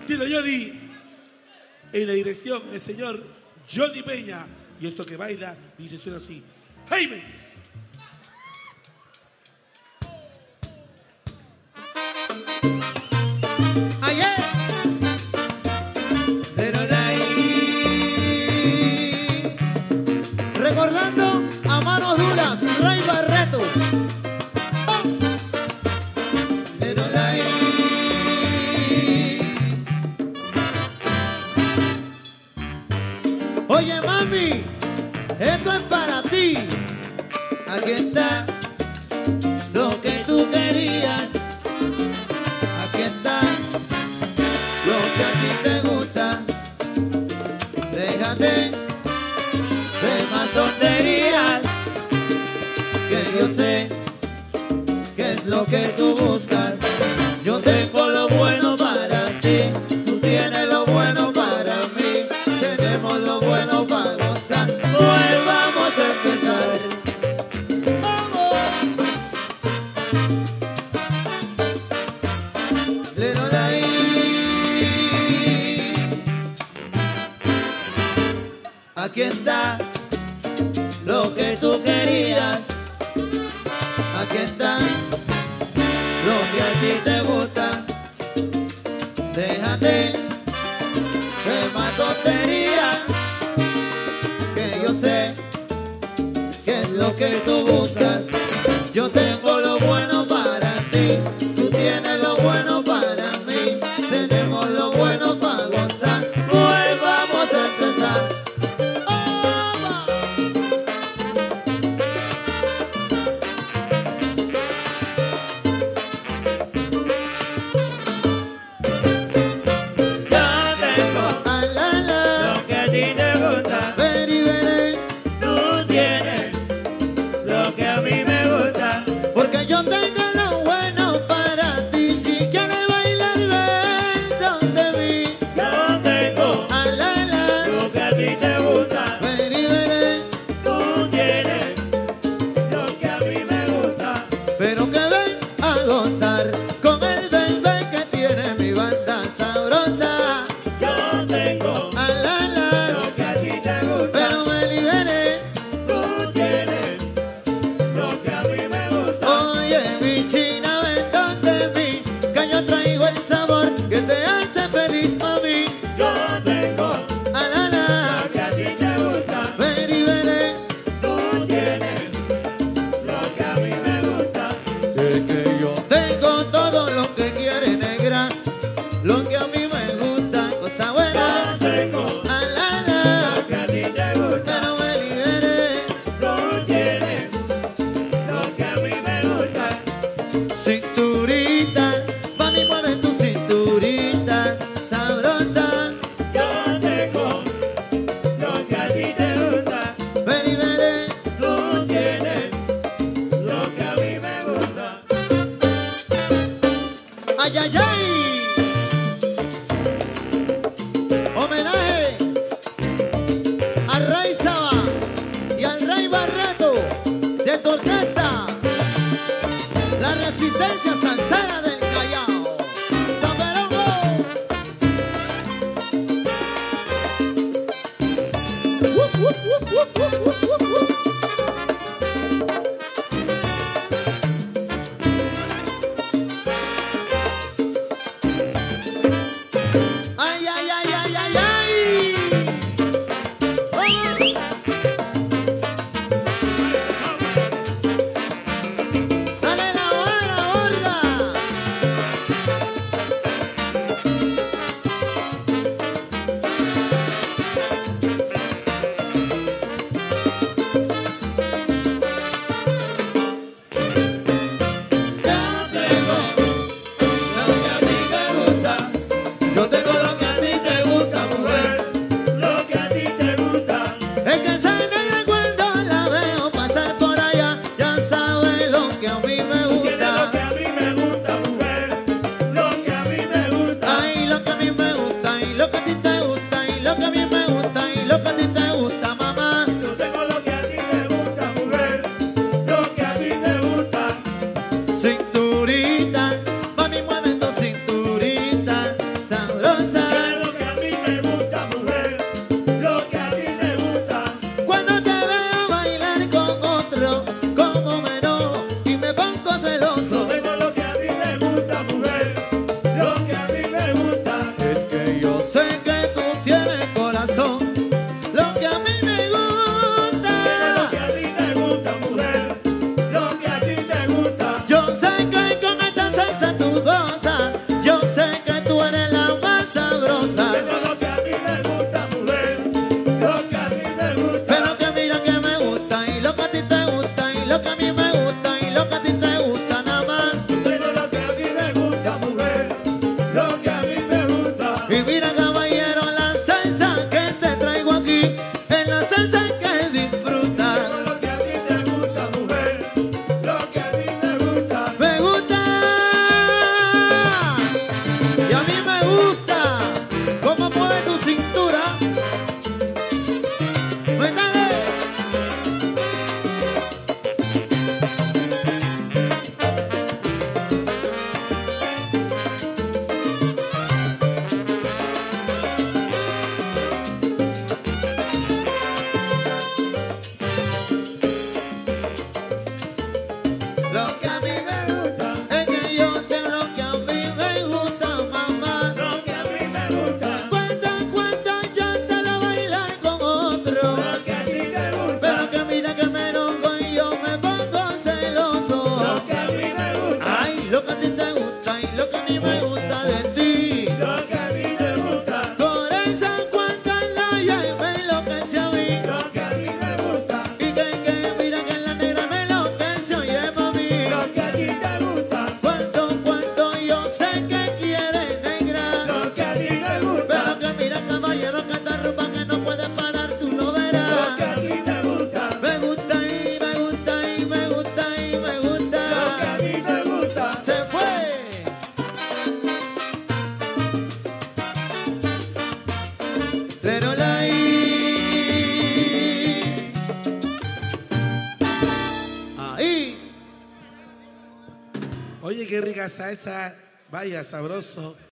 Dilo, Johnny. En la dirección, el señor Johnny Peña. Y esto que baila y se suena así. ¡Jaime! Ayer, pero recordando a manos duras, Rey Barreto. Pero oye, mami, esto es para ti. Aquí está lo que tú querías. Aquí está lo que a ti te gusta. Déjate de más tonterías, que yo sé que es lo que tú buscas. Yo tengo lo bueno para ti, tú tienes lo bueno para mí. Tenemos lo bueno para gozar. Hoy vamos a empezar. ¡Vamos! Aquí está lo que tú querías. Aquí está lo que a ti te gusta. Déjate de más tonterías, que yo sé que es lo que tú buscas. Yo tengo lo bueno para ti, tú tienes lo bueno para mí. Tenemos lo bueno para gozar. Hoy vamos a empezar. Lo que a mí sabrosa. Que es lo que a mí me gusta, mujer, lo que a ti te gusta. Cuando te veo bailar con otro, como me enojo y me pongo celoso. Tengo lo que a ti te gusta, mujer, lo que a ti te gusta. Es que yo sé que tú tienes corazón, lo que a mí me gusta. Lo que a ti te gusta, mujer, lo que a ti te gusta. Yo sé que con esta salsa tú gozas, yo sé que tú eres la más sabrosa. Tengo lo que a ti te gusta, mujer, lo que a ti te gusta. Pero que mira que me gusta y lo que a ti te gusta y lo que a mí me gusta y lo que a ti te gusta nada más. Tengo lo que a ti te gusta, mujer, lo que a mí te gusta. Y mira caballero la salsa que te traigo aquí, es la salsa que disfrutas. Tengo lo que a ti te gusta, mujer, lo que a ti te gusta. Me gusta y a mí me gusta cómo mueve tu cintura. Métale. Lo que a mí me gusta es que yo te lo que a mí me gusta, mamá. Lo que a mí me gusta, Cuenta, yo te veo bailar con otro. lo que a ti te gusta. Pero que mira que me enojo y yo me pongo celoso. Lo que a mí me gusta, Ay, lo que a ti te gusta y lo que a mí me gusta de ti. lo que a mí te gusta. Por esa cuenta la y me enloquece a mí. Lo que a mí me gusta, Y que mira que la negra me enloquece, oye mami. lo que a ti te gusta. Cuánto yo sé que quieres negra. Lo que a ti te gusta, Pero que mira caballero que esta rumba que no puedes parar, tú lo verás. lo que a ti te gusta. Me gusta y me gusta y me gusta y me gusta. Lo que a ti te gusta. Se fue. Pero la ahí. Oye, qué rica salsa. Vaya, sabroso.